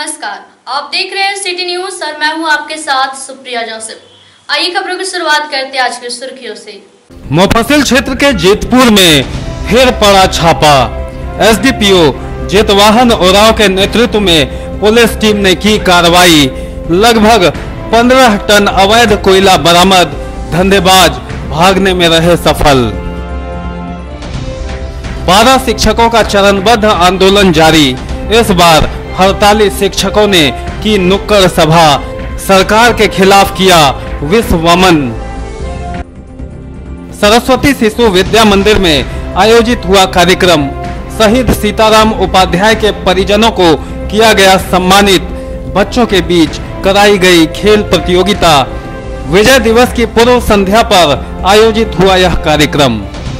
नमस्कार, आप देख रहे हैं सिटी न्यूज और मैं हूं आपके साथ सुप्रिया जोसेफ। आइए खबरों की शुरुआत करते हैं आज की सुर्खियों से। मुफस्सिल क्षेत्र के जीतपुर में फिर पड़ा छापा। एसडीपीओ जितवाहन उरांव के नेतृत्व में पुलिस टीम ने की कार्रवाई। लगभग 15 टन अवैध कोयला बरामद। धंधेबाज भागने में रहे सफल। पारा शिक्षकों का चरणबद्ध आंदोलन जारी। इस बार हड़ताली शिक्षकों ने की नुक्कड़ सभा। सरकार के खिलाफ किया विश्ववमन। सरस्वती शिशु विद्या मंदिर में आयोजित हुआ कार्यक्रम। शहीद सीताराम उपाध्याय के परिजनों को किया गया सम्मानित। बच्चों के बीच कराई गई खेल प्रतियोगिता। विजय दिवस की पूर्व संध्या पर आयोजित हुआ यह कार्यक्रम।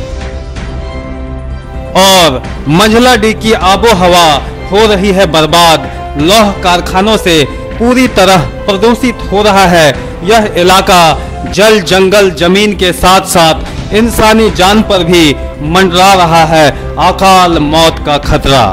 और मंझलाडीह की आबो हवा हो रही है बर्बाद। लौह कारखानों से पूरी तरह प्रदूषित हो रहा है यह इलाका। जल जंगल जमीन के साथ साथ इंसानी जान पर भी मंडरा रहा है अकाल मौत का खतरा।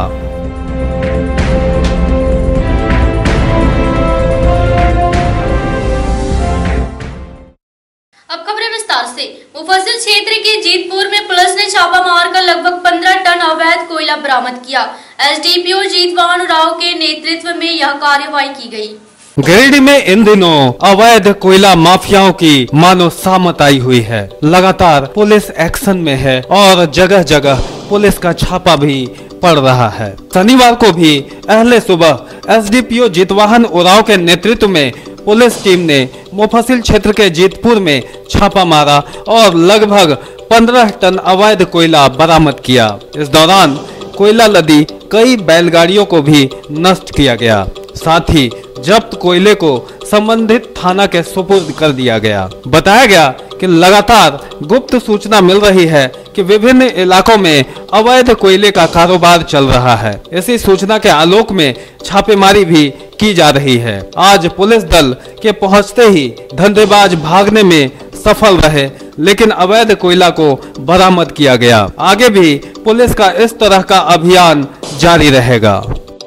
अब खबरें विस्तार से। मुफस्सिल क्षेत्र के जीतपुर में पुलिस ने छापा मारकर लगभग 15 टन अवैध कोयला बरामद किया। एसडीपीओ जितवाहन उरांव के नेतृत्व में यह कार्रवाई की गई। गिरिडीह में इन दिनों अवैध कोयला माफियाओं की मानो सामत आई हुई है। लगातार पुलिस एक्शन में है और जगह जगह पुलिस का छापा भी पड़ रहा है। शनिवार को भी अहले सुबह एसडीपीओ जितवाहन उरांव के नेतृत्व में पुलिस टीम ने मुफस्सिल क्षेत्र के जीतपुर में छापा मारा और लगभग 15 टन अवैध कोयला बरामद किया। इस दौरान कोयला लदी कई बैलगाड़ियों को भी नष्ट किया गया। साथ ही जब्त कोयले को संबंधित थाना के सुपुर्द कर दिया गया। बताया गया कि लगातार गुप्त सूचना मिल रही है कि विभिन्न इलाकों में अवैध कोयले का कारोबार चल रहा है। इसी सूचना के आलोक में छापेमारी भी की जा रही है। आज पुलिस दल के पहुंचते ही धंधेबाज भागने में सफल रहे, लेकिन अवैध कोयला को बरामद किया गया। आगे भी पुलिस का इस तरह का अभियान जारी रहेगा।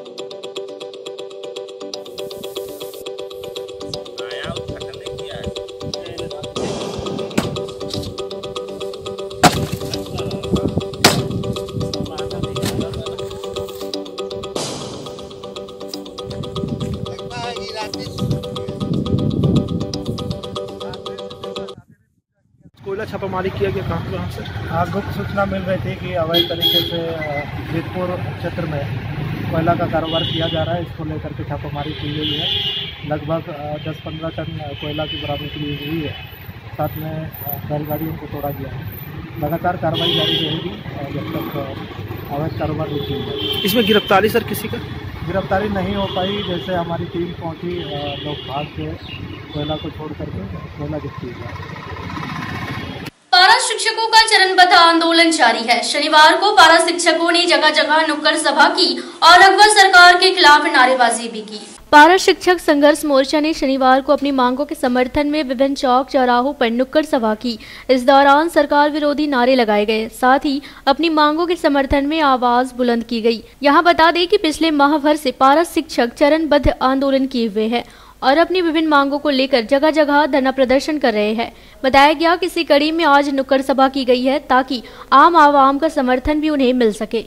कोयला छापामारी किया गया कहाँ से? गुप्त सूचना मिल रही थी कि अवैध तरीके से जीतपुर क्षेत्र में कोयला का कारोबार किया जा रहा है। इसको लेकर के छापामारी की गई है। लगभग 10-15 टन कोयला की बरामदगी हुई है। साथ में बैलगाड़ियों को तोड़ा गया है। लगातार कार्रवाई जारी रहेगी जब तक अवैध कारोबार नहीं किया जाए। इसमें गिरफ्तारी सर किसी का? गिरफ्तारी नहीं हो पाई। जैसे हमारी टीम पहुँची, लोग भाग के कोयला को छोड़ करके कोयला जब्त किया गया। पारा शिक्षकों का चरणबद्ध आंदोलन जारी है। शनिवार को पारा शिक्षकों ने जगह जगह नुक्कड़ सभा की और अगवा सरकार के खिलाफ नारेबाजी भी की। पारा शिक्षक संघर्ष मोर्चा ने शनिवार को अपनी मांगों के समर्थन में विभिन्न चौक चौराहों पर नुक्कड़ सभा की। इस दौरान सरकार विरोधी नारे लगाए गए, साथ ही अपनी मांगों के समर्थन में आवाज बुलंद की गई। यहाँ बता दें कि पिछले माह भर से पारा शिक्षक चरणबद्ध आंदोलन किए हुए हैं और अपनी विभिन्न मांगों को लेकर जगह जगह धरना प्रदर्शन कर रहे हैं। बताया गया कि इसी कड़ी में आज नुक्कड़ सभा की गई है ताकि आम आवाम का समर्थन भी उन्हें मिल सके।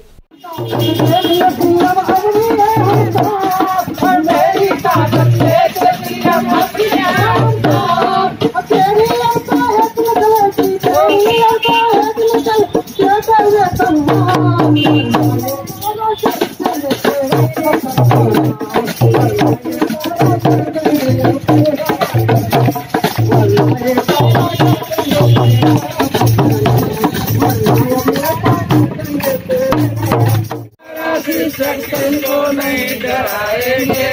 नहीं डराएंगे,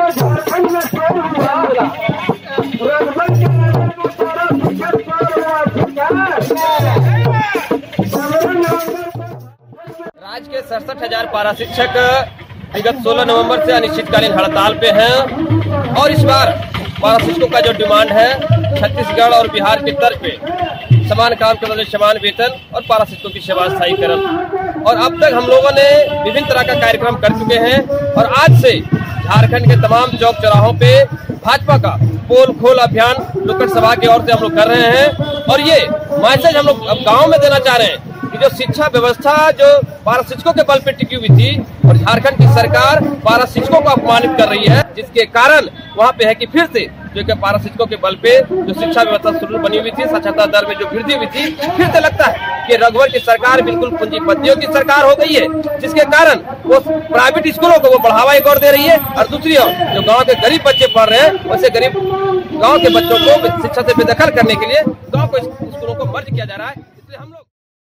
राज्य के 67,000 पारा शिक्षक विगत 16 नवंबर से अनिश्चितकालीन हड़ताल पे हैं और इस बार पारा शिक्षकों का जो डिमांड है छत्तीसगढ़ और बिहार के तर्ज पे समान काम के बदले समान वेतन और पारा शिक्षकों की सेवा स्थायीकरण। और अब तक हम लोगों ने विभिन्न तरह का कार्यक्रम कर चुके हैं और आज से झारखंड के तमाम चौक चौराहों पे भाजपा का पोल खोल अभियान नुक्कड़ सभा की ओर से हम लोग कर रहे हैं और ये मैसेज हम लोग अब गाँव में देना चाह रहे हैं कि जो शिक्षा व्यवस्था जो पारा शिक्षकों के बल पे टिकी हुई थी और झारखंड की सरकार पारा शिक्षकों को अपमानित कर रही है, जिसके कारण वहाँ पे है कि फिर से जो कि पारा शिक्षकों के बल पे जो शिक्षा व्यवस्था सुदृढ़ बनी हुई थी, साक्षरता दर में जो वृद्धि हुई थी, फिर से लगता है कि रघुवर की सरकार बिल्कुल पूंजीपतियों की सरकार हो गई है, जिसके कारण वो प्राइवेट स्कूलों को वो बढ़ावा एक और दे रही है और दूसरी ओर जो गाँव के गरीब बच्चे पढ़ रहे हैं वैसे गरीब गाँव के बच्चों को शिक्षा से बेदखल करने के लिए गाँव को स्कूलों को मर्ज किया जा रहा है। इसलिए हम लोग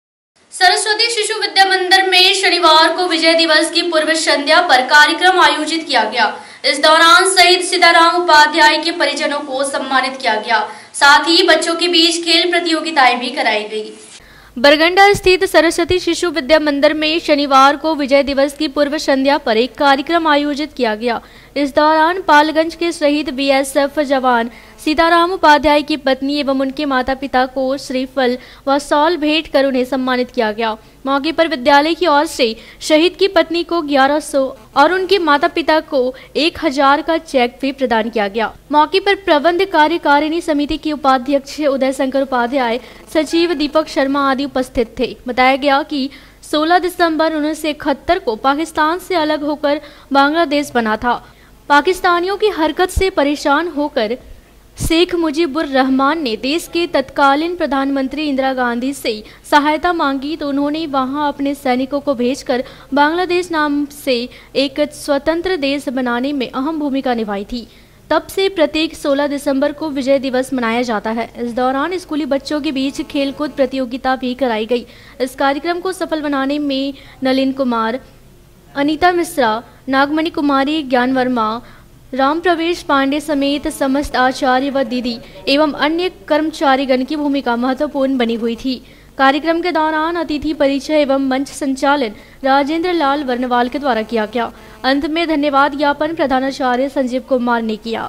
सरस्वती शिशु विद्या मंदिर में शनिवार को विजय दिवस की पूर्व संध्या पर कार्यक्रम आयोजित किया गया। इस दौरान शहीद सीताराम उपाध्याय के परिजनों को सम्मानित किया गया। साथ ही बच्चों के बीच खेल प्रतियोगिताएं भी कराई गई। बरगंडा स्थित सरस्वती शिशु विद्या मंदिर में शनिवार को विजय दिवस की पूर्व संध्या पर एक कार्यक्रम आयोजित किया गया। इस दौरान पालगंज के शहीद बीएसएफ जवान सीताराम उपाध्याय की पत्नी एवं उनके माता पिता को श्रीफल व शॉल भेंट कर उन्हें सम्मानित किया गया। मौके पर विद्यालय की ओर से शहीद की पत्नी को 1100 और उनके माता पिता को 1000 का चेक भी प्रदान किया गया। मौके पर प्रबंध कार्यकारिणी समिति के उपाध्यक्ष उदय शंकर उपाध्याय, सचिव दीपक शर्मा आदि उपस्थित थे। बताया गया कि 16 दिसंबर 1971 को पाकिस्तान से अलग होकर बांग्लादेश बना था। पाकिस्तानियों की हरकत से परेशान होकर शेख मुजीबुर रहमान ने देश के तत्कालीन प्रधानमंत्री इंदिरा गांधी से सहायता मांगी तो उन्होंने वहां अपने सैनिकों को भेजकर बांग्लादेश नाम से एक स्वतंत्र देश बनाने में अहम भूमिका निभाई थी। तब से प्रत्येक 16 दिसंबर को विजय दिवस मनाया जाता है। इस दौरान स्कूली बच्चों के बीच खेलकूद प्रतियोगिता भी कराई गई। इस कार्यक्रम को सफल बनाने में नलिन कुमार, अनीता मिश्रा, नागमणि कुमारी, ज्ञान वर्मा, राम प्रवेश पांडे समेत समस्त आचार्य व दीदी एवं अन्य कर्मचारीगण की भूमिका महत्वपूर्ण बनी हुई थी। कार्यक्रम के दौरान अतिथि परिचय एवं मंच संचालन राजेंद्र लाल वर्णवाल के द्वारा किया गया। अंत में धन्यवाद ज्ञापन प्रधानाचार्य संजीव कुमार ने किया।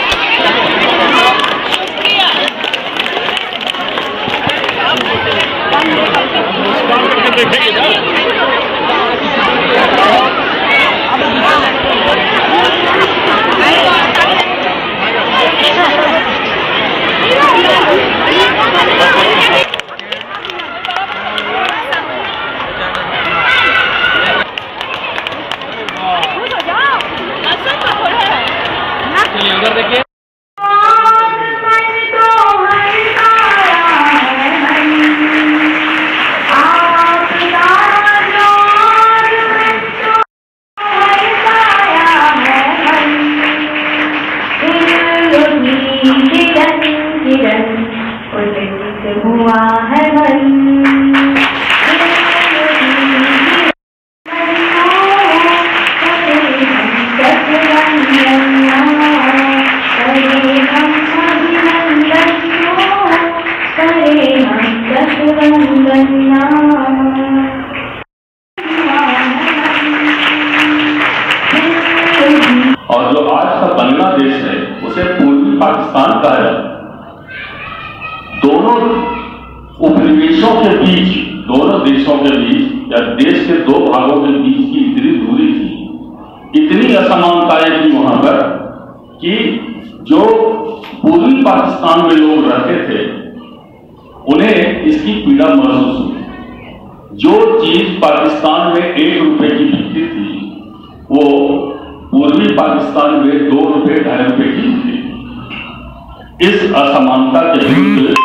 और जो आज का बांग्लादेश है उसे पूर्वी पाकिस्तान कहा जाता है। दोनों उपनिवेशों के बीच, दोनों देशों के बीच या देश के दो भागों के बीच की इतनी दूरी थी, इतनी असमानताएं थी वहां पर कि जो पूर्वी पाकिस्तान में लोग रहते थे उन्हें इसकी पीड़ा महसूस हुई। जो चीज पाकिस्तान में 1 रुपए की बिकती थी वो पूर्वी पाकिस्तान में 2 रुपए 2.5 रुपए की थी। इस असमानता के विरुद्ध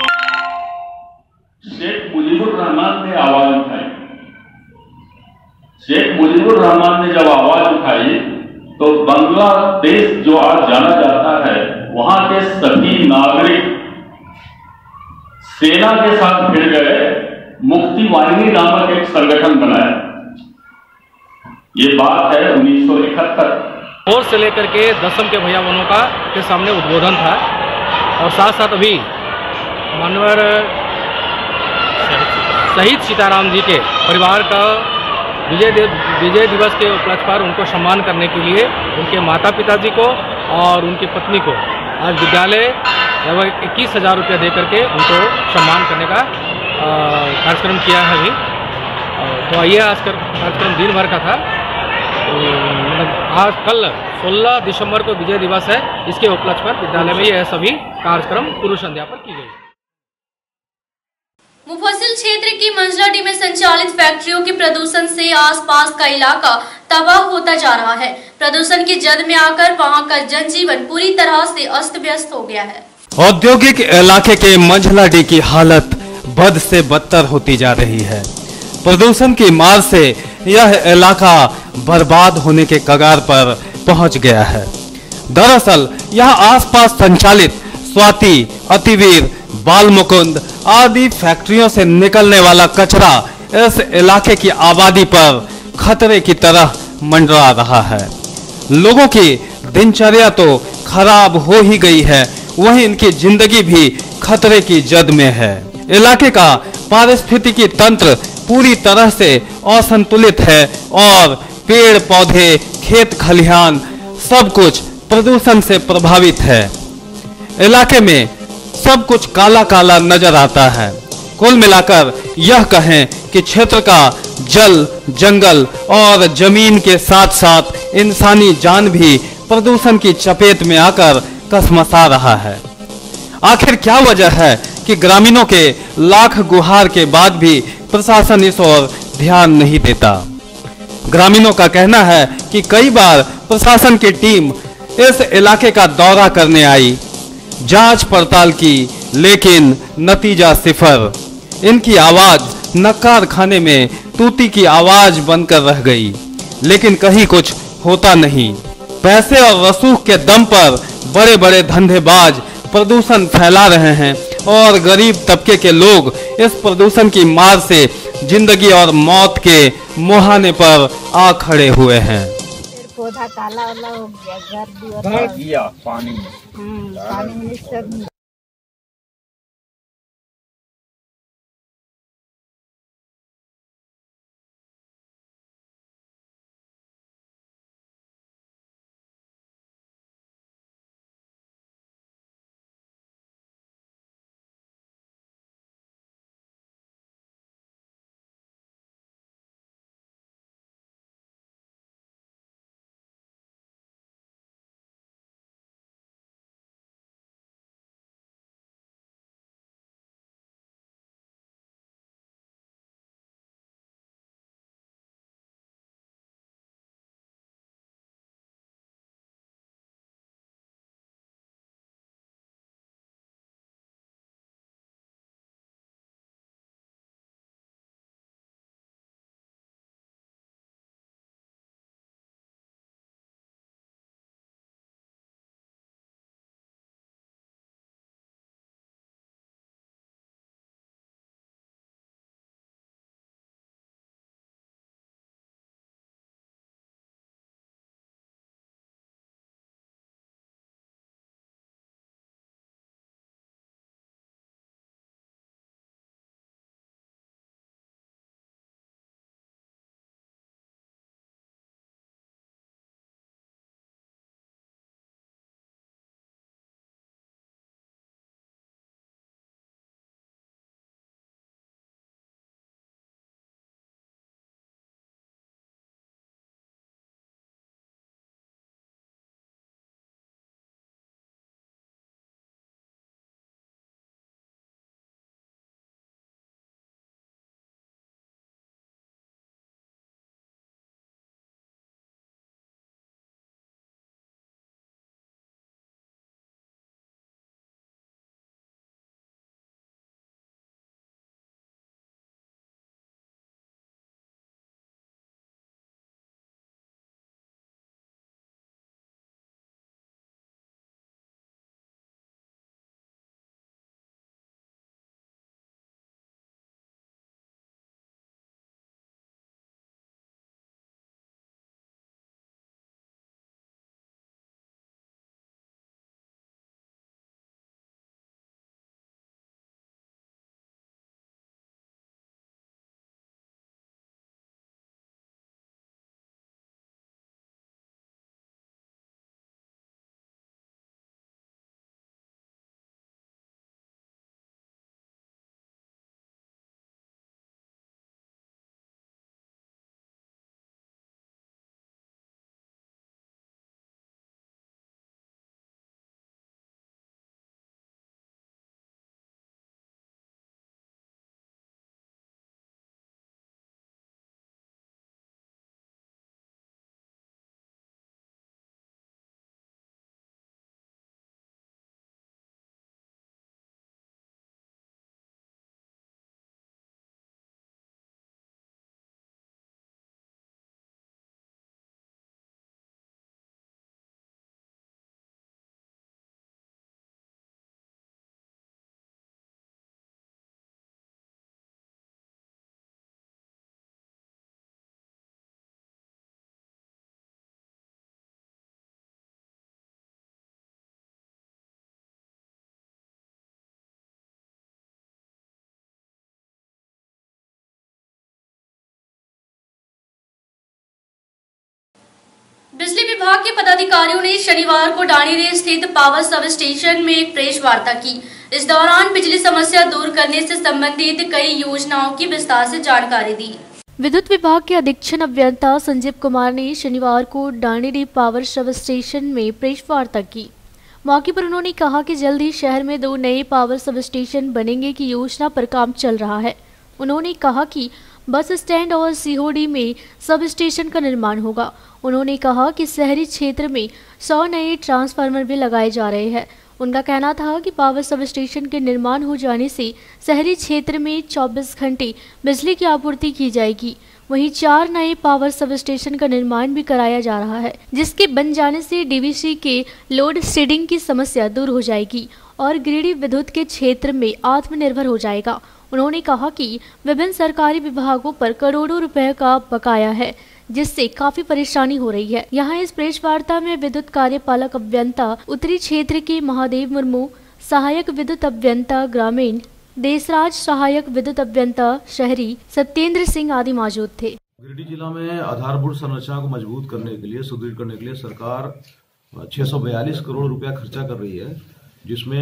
शेख मुजीबुर रहमान ने आवाज उठाई। शेख मुजीबुर रहमान ने जब आवाज उठाई तो बांग्लादेश जो आज जाना जाता है वहां के सभी नागरिक सेना के साथ भिड़ गए, मुक्ति वाहिनी नामक एक संगठन बनाया। ये बात है 1971। 4 से लेकर के 10वीं के भैया बहनों का के सामने उद्बोधन था और साथ साथ अभी मानवर शहीद सीताराम जी के परिवार का विजय दिवस के उपलक्ष्य पर उनको सम्मान करने के लिए उनके माता पिता जी को और उनकी पत्नी को आज विद्यालय लगभग 21,000 रुपये दे करके उनको सम्मान करने का कार्यक्रम किया है अभी। तो ये आज कार्यक्रम दिन भर का था। आज कल 16 दिसंबर को विजय दिवस है, इसके उपलक्ष्य पर विद्यालय में यह सभी कार्यक्रम पूर्व संध्या पर की गई। मुफस्सिल क्षेत्र की मंझलाडी में संचालित फैक्ट्रियों के प्रदूषण से आसपास का इलाका तबाह होता जा रहा है। प्रदूषण की जद में आकर वहां का जनजीवन पूरी तरह से अस्त व्यस्त हो गया है। औद्योगिक इलाके के मंझलाडी की हालत बद से बदतर होती जा रही है। प्रदूषण की मार से यह इलाका बर्बाद होने के कगार पर पहुंच गया है। दरअसल यहां आसपास संचालित स्वाति, अतिवीर, बाल मुकुंद आदि फैक्ट्रियों से निकलने वाला कचरा इस इलाके की आबादी पर खतरे की तरह मंडरा रहा है। लोगों की दिनचर्या तो खराब हो ही गई है, वहीं इनकी जिंदगी भी खतरे की जद में है। इलाके का पारिस्थितिकी तंत्र पूरी तरह से असंतुलित है और पेड़ पौधे, खेत खलिहान सब कुछ प्रदूषण से प्रभावित है। इलाके में सब कुछ काला काला नजर आता है। कुल मिलाकर यह कहें कि क्षेत्र का जल, जंगल और जमीन के साथ साथ इंसानी जान भी प्रदूषण की चपेट में आकर कसमसा रहा है। आखिर क्या वजह है कि ग्रामीणों के लाख गुहार के बाद भी प्रशासन इस ओर ध्यान नहीं देता। ग्रामीणों का कहना है कि कई बार प्रशासन की टीम इस इलाके का दौरा करने आई, जांच पड़ताल की, लेकिन नतीजा सिफर। इनकी आवाज नक्कार खाने में तूती की आवाज बनकर रह गई, लेकिन कहीं कुछ होता नहीं। पैसे और रसूख के दम पर बड़े बड़े धंधेबाज प्रदूषण फैला रहे हैं और गरीब तबके के लोग इस प्रदूषण की मार से जिंदगी और मौत के मुहाने पर आ खड़े हुए हैं। पौधा काला वाला हो गया, पानी में सब बिजली विभाग के पदाधिकारियों ने शनिवार को डाणीरे स्थित पावर सब स्टेशन में एक प्रेस वार्ता की। इस दौरान बिजली समस्या दूर करने से संबंधित कई योजनाओं की विस्तार से जानकारी दी। विद्युत विभाग के अधीक्षण अभियंता संजीव कुमार ने शनिवार को डाणीरे पावर सब स्टेशन में प्रेस वार्ता की। मौके पर उन्होंने कहा कि जल्द ही शहर में 2 नए पावर सब स्टेशन बनेंगे की योजना पर काम चल रहा है। उन्होंने कहा कि बस स्टैंड और सीहोडी में सब स्टेशन का निर्माण होगा। उन्होंने कहा कि शहरी क्षेत्र में 100 नए ट्रांसफार्मर भी लगाए जा रहे हैं। उनका कहना था कि पावर सब स्टेशन के निर्माण हो जाने से शहरी क्षेत्र में 24 घंटे बिजली की आपूर्ति की जाएगी। वहीं 4 नए पावर सब स्टेशन का निर्माण भी कराया जा रहा है, जिसके बन जाने से डीवीसी के लोड शेडिंग की समस्या दूर हो जाएगी और ग्रिड विद्युत के क्षेत्र में आत्मनिर्भर हो जाएगा। उन्होंने कहा कि विभिन्न सरकारी विभागों पर करोड़ों रुपए का बकाया है, जिससे काफी परेशानी हो रही है। यहाँ इस प्रेस वार्ता में विद्युत कार्यपालक अभियंता उत्तरी क्षेत्र के महादेव मुर्मू, सहायक विद्युत अभियंता ग्रामीण देशराज, सहायक विद्युत अभियंता शहरी सत्येंद्र सिंह आदि मौजूद थे। गिरिडीह जिला में आधारभूत संरचना को मजबूत करने के लिए, सुदृढ़ करने के लिए सरकार 642 करोड़ रुपया खर्चा कर रही है, जिसमें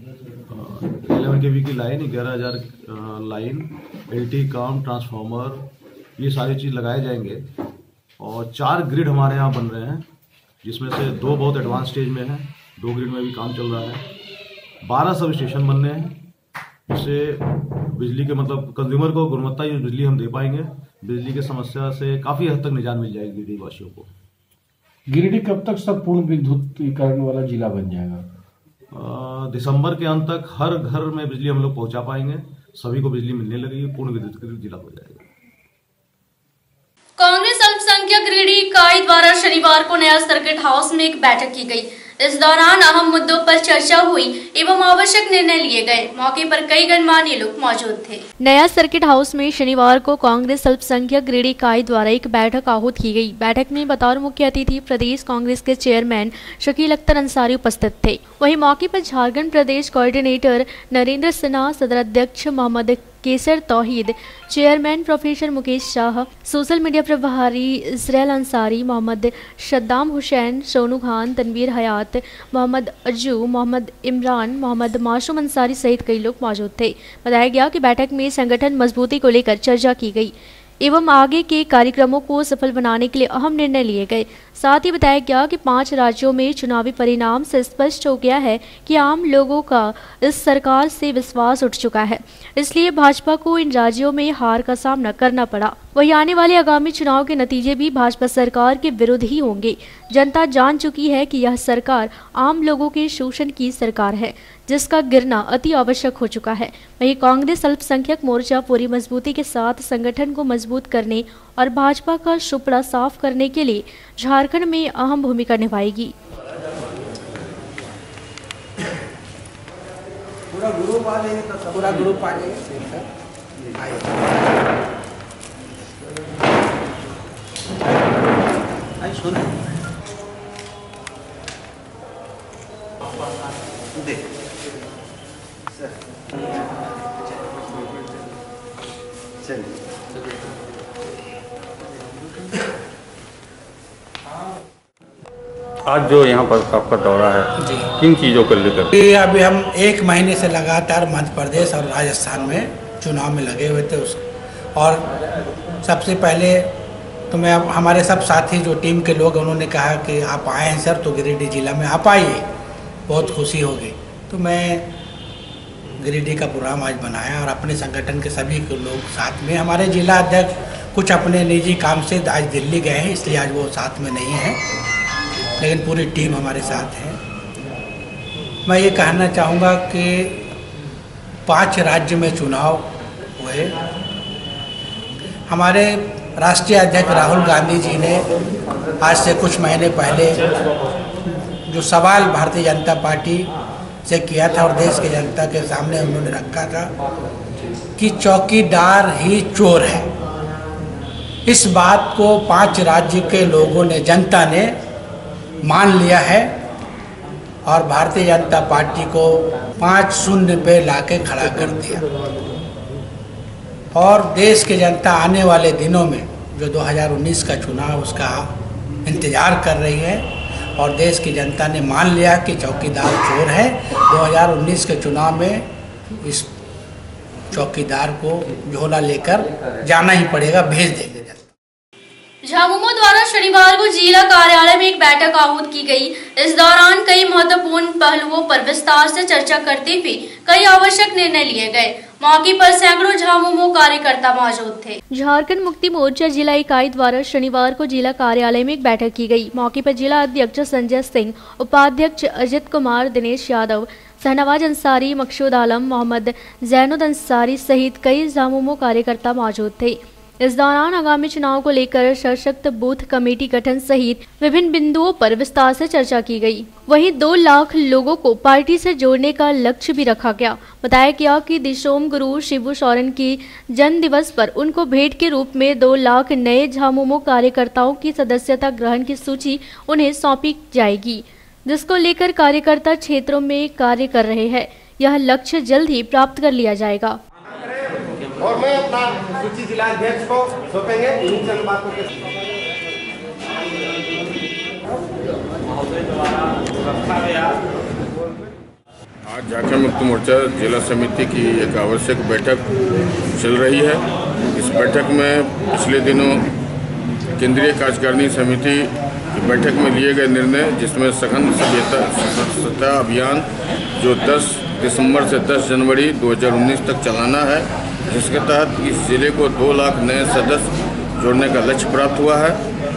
11 kV की लाइन, 11,000 लाइन, LT काम, ट्रांसफार्मर, ये सारी चीज़ लगाए जाएंगे और 4 ग्रिड हमारे यहाँ बन रहे हैं, जिसमें से 2 बहुत एडवांस स्टेज में हैं, 2 ग्रिड में भी काम चल रहा है। 12 सब स्टेशन बनने हैं, जिससे बिजली के मतलब कंज्यूमर को गुणवत्ता युक्त बिजली हम दे पाएंगे। बिजली की समस्या से काफ़ी हद तक निजात मिल जाएगी गिरिडीह वासियों को। गिरिडीह कब तक सब पूर्ण विद्युतीकरण वाला जिला बन जाएगा? दिसंबर के अंत तक हर घर में बिजली हम लोग पहुंचा पाएंगे, सभी को बिजली मिलने लगेगी, पूर्ण विद्युतीकृत जिला हो जाएगा। कांग्रेस अल्पसंख्यक गिरिडीह इकाई द्वारा शनिवार को नया सर्किट हाउस में एक बैठक की गई। इस दौरान अहम मुद्दों पर चर्चा हुई एवं आवश्यक निर्णय लिए गए। मौके पर कई गणमान्य लोग मौजूद थे। नया सर्किट हाउस में शनिवार को कांग्रेस अल्पसंख्यक गिरिडीह इकाई द्वारा एक बैठक आहूत की गई। बैठक में बतौर मुख्य अतिथि प्रदेश कांग्रेस के चेयरमैन शकील अख्तर अंसारी उपस्थित थे। वहीं मौके पर झारखंड प्रदेश कोऑर्डिनेटर नरेंद्र सिन्हा, सदर अध्यक्ष Mohammad Kaiser Tauheed, chairman professor Mukesh Shah, social media प्रभारी इसराइल अंसारी, मोहम्मद शद्दाम हुसैन, सोनू खान, तनवीर हयात, मोहम्मद अज्जू, मोहम्मद इमरान, मोहम्मद मासूम अंसारी सहित कई लोग मौजूद थे। बताया गया कि बैठक में संगठन मजबूती को लेकर चर्चा की गई एवं आगे के कार्यक्रमों को सफल बनाने के लिए अहम निर्णय लिए गए। साथ ही बताया गया कि 5 राज्यों में चुनावी परिणाम से स्पष्ट हो गया है कि आम लोगों का इस सरकार से विश्वास उठ चुका है, इसलिए भाजपा को इन राज्यों में हार का सामना करना पड़ा। वहीं आने वाले आगामी चुनाव के नतीजे भी भाजपा सरकार के विरुद्ध ही होंगे। जनता जान चुकी है कि यह सरकार आम लोगों के शोषण की सरकार है, जिसका गिरना अति आवश्यक हो चुका है। वहीं कांग्रेस अल्पसंख्यक मोर्चा पूरी मजबूती के साथ संगठन को मजबूत करने और भाजपा का सुपड़ा साफ करने के लिए झारखंड में अहम भूमिका निभाएगी। पूरा ग्रुप आ जाएगा तो पूरा ग्रुप आ जाएगा। आई सुन देख चलिए आज जो यहाँ पर आपका दौरा है किन चीज़ों को लेकर? अभी हम 1 महीने से लगातार मध्य प्रदेश और राजस्थान में चुनाव में लगे हुए थे और सबसे पहले तो मैं हमारे सब साथी जो टीम के लोग उन्होंने कहा कि आप आए हैं सर तो गिरिडीह जिला में आप आइए, बहुत खुशी होगी। तो मैं गिरिडीह का प्रोग्राम आज बनाया और अपने संगठन के सभी लोग साथ में, हमारे जिला अध्यक्ष कुछ अपने निजी काम से आज दिल्ली गए हैं, इसलिए आज वो साथ में नहीं है, लेकिन पूरी टीम हमारे साथ है। मैं ये कहना चाहूँगा कि 5 राज्य में चुनाव हुए। हमारे राष्ट्रीय अध्यक्ष राहुल गांधी जी ने आज से कुछ महीने पहले जो सवाल भारतीय जनता पार्टी से किया था और देश की जनता के सामने उन्होंने रखा था कि चौकीदार ही चोर है। इस बात को 5 राज्य के लोगों ने, जनता ने मान लिया है और भारतीय जनता पार्टी को 5-0 पे लाके खड़ा कर दिया। और देश की जनता आने वाले दिनों में जो 2019 का चुनाव उसका इंतज़ार कर रही है और देश की जनता ने मान लिया कि चौकीदार चोर है। 2019 के चुनाव में इस चौकीदार को झोला लेकर जाना ही पड़ेगा, भेज देंगे। झामुमो द्वारा शनिवार को जिला कार्यालय में एक बैठक आहूत की गई। इस दौरान कई महत्वपूर्ण पहलुओं पर विस्तार से चर्चा करते हुए कई आवश्यक निर्णय लिए गए। मौके पर सैकड़ों झामुमो कार्यकर्ता मौजूद थे। झारखंड मुक्ति मोर्चा जिला इकाई द्वारा शनिवार को जिला कार्यालय में एक बैठक की गई। मौके पर जिला अध्यक्ष संजय सिंह, उपाध्यक्ष अजित कुमार, दिनेश यादव, शहनवाज अंसारी, मकसूद आलम, मोहम्मद जैनुद अंसारी सहित कई झामुमो कार्यकर्ता मौजूद थे। इस दौरान आगामी चुनाव को लेकर सशक्त बूथ कमेटी गठन सहित विभिन्न बिंदुओं पर विस्तार से चर्चा की गई। वहीं 2 लाख लोगों को पार्टी से जोड़ने का लक्ष्य भी रखा गया। बताया गया कि दिशोम गुरु शिबू सोरेन की जन्म दिवस पर उनको भेंट के रूप में 2 लाख नए झामुमो कार्यकर्ताओं की सदस्यता ग्रहण की सूची उन्हें सौंपी जाएगी, जिसको लेकर कार्यकर्ता क्षेत्रों में कार्य कर रहे हैं। यह लक्ष्य जल्द ही प्राप्त कर लिया जाएगा। और मैं अपना सूची जिला अध्यक्ष को सौंपेंगे। इन चंद बातों के आज झारखंड मुक्ति मोर्चा जिला समिति की एक आवश्यक बैठक चल रही है। इस बैठक में पिछले दिनों केंद्रीय कार्यकारिणी समिति की बैठक में लिए गए निर्णय, जिसमें सघन सभ्यता अभियान जो 10 दिसंबर से 10 जनवरी 2019 तक चलाना है, जिसके तहत इस जिले को 2 लाख नए सदस्य जोड़ने का लक्ष्य प्राप्त हुआ है।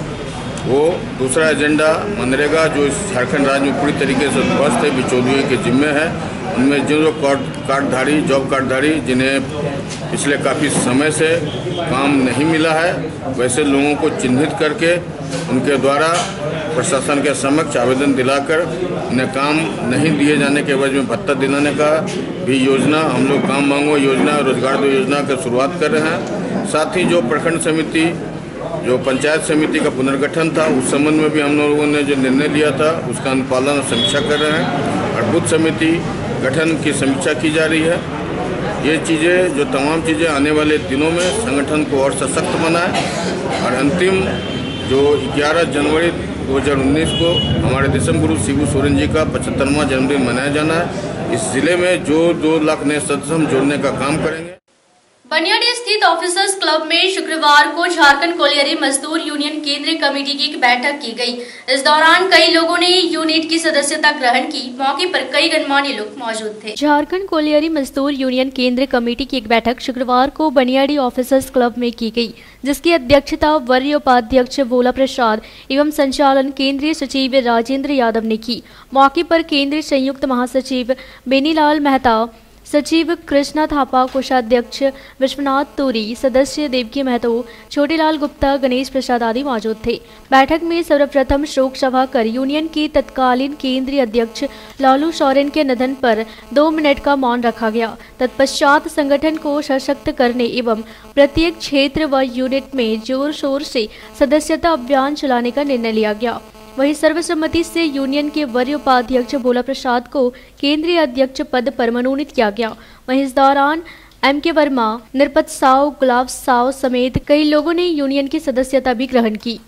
वो दूसरा एजेंडा मनरेगा जो इस झारखंड राज्य में पूरी तरीके से ध्वस्त है, बिचौलियों के जिम्मे है। उनमें जो कार्डधारी, जॉब कार्डधारी, जिन्हें पिछले काफ़ी समय से काम नहीं मिला है, वैसे लोगों को चिन्हित करके उनके द्वारा प्रशासन के समक्ष आवेदन दिलाकर उन्हें काम नहीं दिए जाने के एवज में भत्ता दिलाने का भी योजना, हम लोग काम मांगो योजना, रोजगार दो योजना की शुरुआत कर रहे हैं। साथ ही जो प्रखंड समिति, जो पंचायत समिति का पुनर्गठन था, उस संबंध में भी हम लोगों ने जो निर्णय लिया था उसका अनुपालन और समीक्षा कर रहे हैं और बूथ समिति गठन की समीक्षा की जा रही है। ये चीज़ें, जो तमाम चीज़ें आने वाले दिनों में संगठन को और सशक्त बनाए और अंतिम जो 11 जनवरी 2019 को हमारे दिसम गुरु शिबू सोरेन जी का 75वां जन्मदिन मनाया जाना है। इस जिले में जो 2 लाख नए सदस्य हम जोड़ने का काम करेंगे। बनियाडी स्थित ऑफिसर्स क्लब में शुक्रवार को झारखंड कोलियरी मजदूर यूनियन केंद्रीय कमेटी की एक बैठक की गई। इस दौरान कई लोगों ने यूनिट की सदस्यता ग्रहण की। मौके पर कई गणमान्य लोग मौजूद थे। झारखंड कोलियरी मजदूर यूनियन केंद्रीय कमेटी की एक बैठक शुक्रवार को बनियाडी ऑफिसर्स क्लब में की गई, जिसकी अध्यक्षता वरीय उपाध्यक्ष भोला प्रसाद एवं संचालन केंद्रीय सचिव राजेंद्र यादव ने की। मौके पर केंद्रीय संयुक्त महासचिव बेनीलाल मेहता, सचिव कृष्णा थापा, कोषाध्यक्ष विश्वनाथ तूरी, सदस्य देवकी महतो, छोटेलाल गुप्ता, गणेश प्रसाद आदि मौजूद थे। बैठक में सर्वप्रथम शोक सभा कर यूनियन के तत्कालीन केंद्रीय अध्यक्ष लालू सोरेन के निधन पर 2 मिनट का मौन रखा गया। तत्पश्चात संगठन को सशक्त करने एवं प्रत्येक क्षेत्र व यूनिट में जोर शोर से सदस्यता अभियान चलाने का निर्णय लिया गया। वहीं सर्वसम्मति से यूनियन के वरीय उपाध्यक्ष भोला प्रसाद को केंद्रीय अध्यक्ष पद पर मनोनीत किया गया। वहीं इस दौरान M.K. वर्मा, निरपत साव, गुलाब साव समेत कई लोगों ने यूनियन की सदस्यता भी ग्रहण की।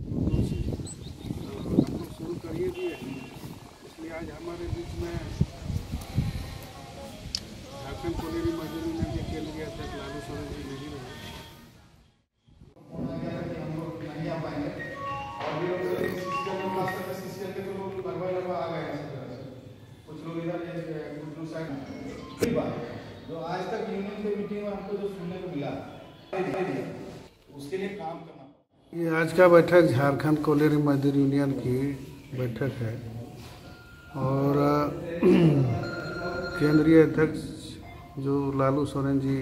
जो आज तक यूनियन के मीटिंग में हमको जो सुनने को मिला उसके लिए काम करना। ये आज का बैठक झारखंड कोलियरी मजदूर यूनियन की बैठक है और केंद्रीय अध्यक्ष जो लालू सोरेन जी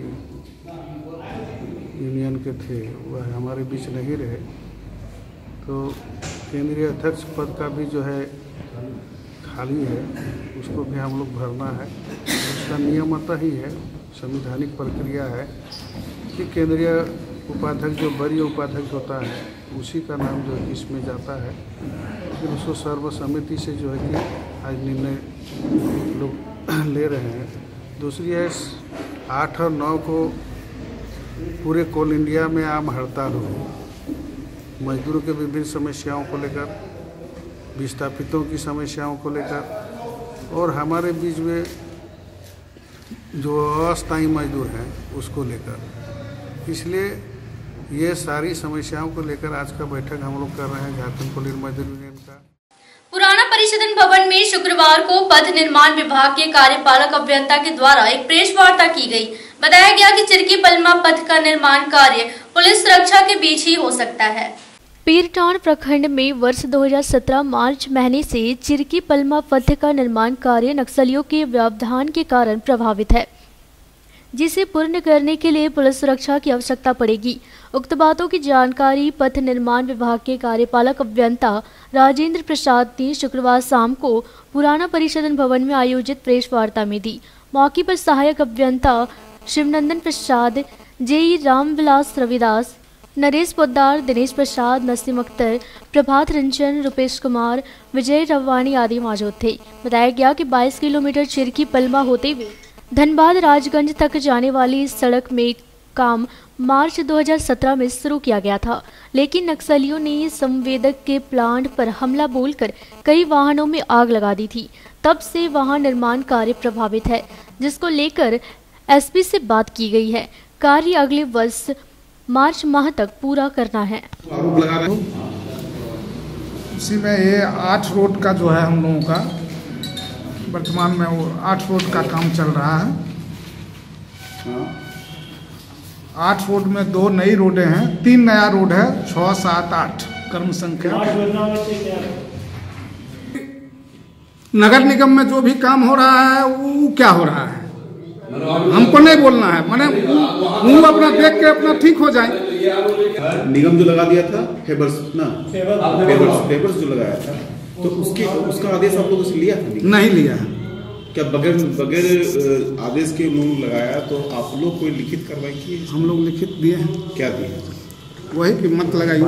यूनियन के थे वह हमारे बीच नहीं रहे, तो केंद्रीय अध्यक्ष पद का भी जो है खाली है, उसको भी हम लोग भरना है। उसका नियमता ही है, संवैधानिक प्रक्रिया है कि केंद्रीय उपाध्यक्ष जो वरीय उपाध्यक्ष होता है उसी का नाम जो है इसमें जाता है। फिर उसको सर्वसम्मति से जो है कि आज निर्णय लोग ले रहे हैं। दूसरी है 8 और 9 को पूरे कोल इंडिया में आम हड़ताल हो, मजदूरों के विभिन्न समस्याओं को लेकर, विस्थापितों की समस्याओं को लेकर और हमारे बीच में जो अस्थायी मजदूर हैं उसको लेकर। इसलिए ये सारी समस्याओं को लेकर आज का बैठक हम लोग कर रहे हैं झारखंड कोयला मजदूर यूनियन का। पुराना परिषदन भवन में शुक्रवार को पथ निर्माण विभाग के कार्यपालक अभियंता के द्वारा एक प्रेस वार्ता की गई। बताया गया कि चिरकी पलमा पथ का निर्माण कार्य पुलिस सुरक्षा के बीच ही हो सकता है। पीरटांड प्रखंड में वर्ष 2017 मार्च महीने से चिरकी पलमा पथ का निर्माण कार्य नक्सलियों के व्यवधान के कारण प्रभावित है, जिसे पूर्ण करने के लिए पुलिस सुरक्षा की आवश्यकता पड़ेगी। उक्त बातों की जानकारी पथ निर्माण विभाग के कार्यपालक अभियंता राजेंद्र प्रसाद ने शुक्रवार शाम को पुराना परिषदन भवन में आयोजित प्रेस वार्ता में दी। मौके पर सहायक अभियंता शिवनंदन प्रसाद, जेई रामविलास रविदास, नरेश पोद्दार, दिनेश प्रसाद, नसीम अख्तर, प्रभात रंजन, रुपेश कुमार, विजय रवानी आदि मौजूद थे। बताया गया कि 22 किलोमीटर चिरकी पलमा होते हुए धनबाद राजगंज तक जाने वाली इस सड़क में काम मार्च 2017 में शुरू किया गया था, लेकिन नक्सलियों ने संवेदक के प्लांट पर हमला बोलकर कई वाहनों में आग लगा दी थी। तब से वहां निर्माण कार्य प्रभावित है, जिसको लेकर एसपी से बात की गई है। कार्य अगले वर्ष मार्च माह तक पूरा करना है। इसी में ये 8 रोड का जो है हम लोगों का वर्तमान में वो 8 रोड का काम चल रहा है। 8 रोड में 2 नई रोडें हैं, 3 नया रोड है, 6, 7, 8 कर्म संख्या। नगर निगम में जो भी काम हो रहा है वो क्या हो रहा है हमको नहीं बोलना है, मैंने वो अपना देख के अपना ठीक हो जाए। निगम जो लगा दिया था फेबर्स ना, फेबर्स जो लगाया था, तो उसका आदेश आप लोगों से लिया था? नहीं लिया है। क्या बगैर आदेश के उन्होंने लगाया तो आप लोग कोई लिखित कार्रवाई की? हम लोग लिखित दिए हैं। क्या दिए? वही कि मत लगाइए।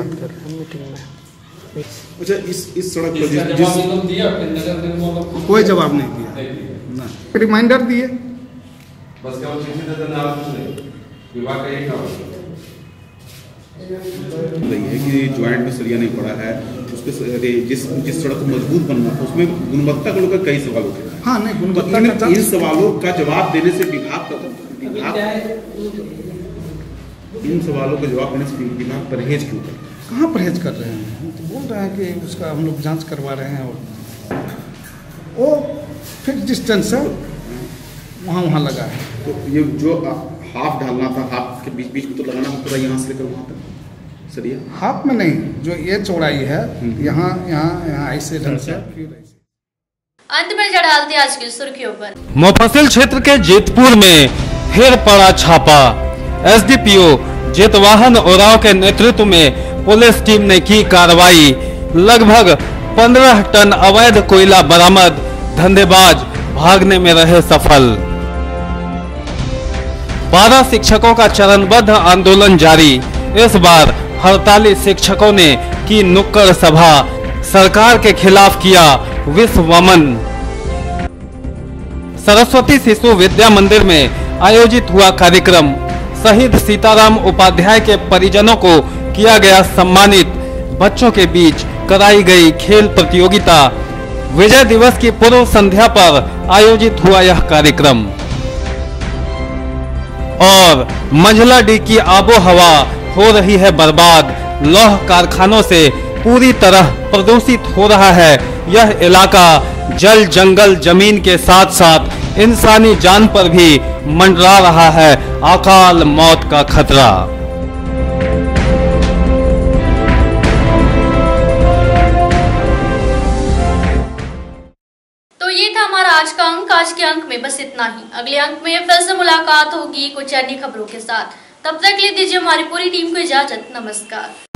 अच्छा, इस सड़क पर कोई जवाब नहीं दिया, रिमाइंडर दिए बस। क्या विभाग का यही काम है कि ज्वाइंट में सरिया नहीं पड़ा है, उस पर जिस सड़क को मजबूत बनना था उसमें गुणवत्ता को लेकर कई सवाल उठे। हाँ, नहीं, गुणवत्ता इन सवालों का जवाब देने से विभाग इन सवालों का जवाब देने से विभाग परहेज क्यों कर? कहाँ परहेज कर रहे हैं? हम तो बोल रहे हैं कि उसका हम लोग जांच करवा रहे हैं और वो फिक्स डिस्टेंस है, वहाँ लगा है। तो ये जो हाफ डालना था, हाफ के बीच में तो लगाना पूरा यहाँ से लेकर वहाँ तक सरिया? हाफ में नहीं, जो ये चौड़ाई है यहाँ ऐसे ढंग से। अंत में डालते आज की सुर्खियों पर। मुफस्सिल क्षेत्र के जेतपुर में फिर पड़ा छापा। एसडीपीओ जितवाहन उरांव के नेतृत्व में पुलिस टीम ने की कार्रवाई। लगभग 15 टन अवैध कोयला बरामद। धंधेबाज भागने में रहे सफल। 12 शिक्षकों का चरणबद्ध आंदोलन जारी। इस बार हड़ताली शिक्षकों ने की नुक्कड़ सभा। सरकार के खिलाफ किया विश्वमन। सरस्वती शिशु विद्या मंदिर में आयोजित हुआ कार्यक्रम। शहीद सीताराम उपाध्याय के परिजनों को किया गया सम्मानित। बच्चों के बीच कराई गई खेल प्रतियोगिता। विजय दिवस की पूर्व संध्या पर आयोजित हुआ यह कार्यक्रम। और मंझलाडीह की आबो हवा हो रही है बर्बाद। लौह कारखानों से पूरी तरह प्रदूषित हो रहा है यह इलाका। जल, जंगल, जमीन के साथ साथ इंसानी जान पर भी मंडरा रहा है अकाल मौत का खतरा। तो ये था हमारा आज का अंक। आज के अंक में बस इतना ही। अगले अंक में फिर से मुलाकात होगी कुछ अन्य खबरों के साथ। तब तक के लिए दीजिए हमारी पूरी टीम को इजाजत। नमस्कार।